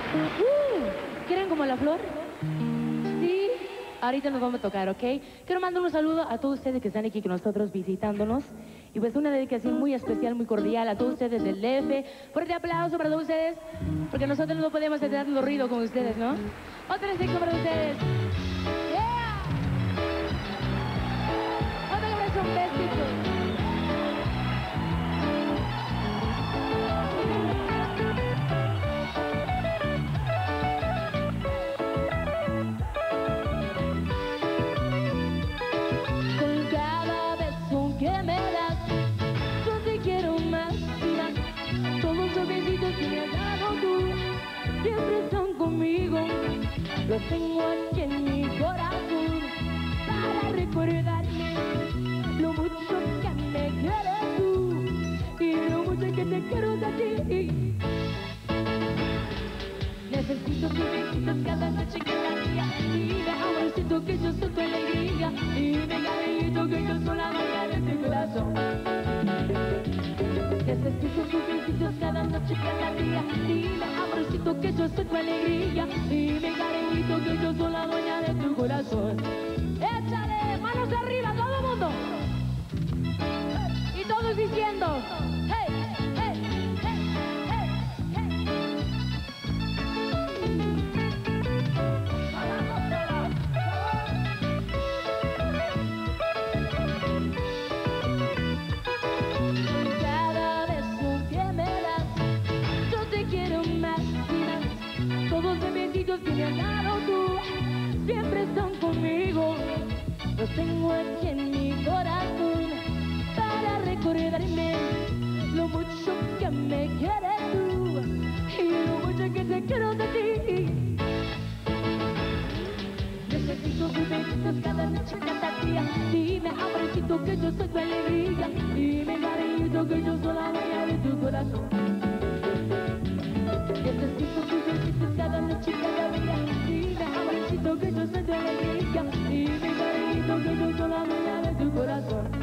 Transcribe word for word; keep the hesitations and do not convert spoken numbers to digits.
Uh, ¿Quieren como la flor? Sí. Ahorita nos vamos a tocar, ¿ok? Quiero mandar un saludo a todos ustedes que están aquí con nosotros visitándonos. Y pues una dedicación muy especial, muy cordial a todos ustedes del D F. Fuerte aplauso para todos ustedes, porque nosotros no podemos hacer tanto ruido como ustedes, ¿no? Otra vez para ustedes. ¡Yeah! Otra vez un besito. Siempre están conmigo, los tengo aquí en mi corazón para recordarme lo mucho que me quieres tú y lo mucho que te quiero de ti. Necesito tus besitos cada noche, cada día. Dime, amorcito, que yo soy tu alegría. Dime, cariñito, que yo soy la dueña de tu corazón. Necesito tus besitos cada noche, cada día. Dime, amorcito, que yo soy tu alegría. Dime, cariñito, que yo soy la dueña de tu corazón. Échale, manos arriba, todo el mundo. Y todos diciendo, hey, hey, hey, hey, hey. Cada beso que me das, yo te quiero más y más. Todos los besitos que me has dado tú siempre están conmigo. Los tengo aquí en mi corazón para recordarme lo mucho que me quieres tú y lo mucho que te quiero de ti. Necesito tus besitos cada noche, cada día. Dime, amorcito, que yo soy tu alegría. Dime, cariñito, que yo soy la dueña de tu corazón. Necesito tus besitos cada noche, cada día. Dime, amorcito, que yo soy tu alegría. Dime, cariñito, que yo soy la dueña de tu corazón.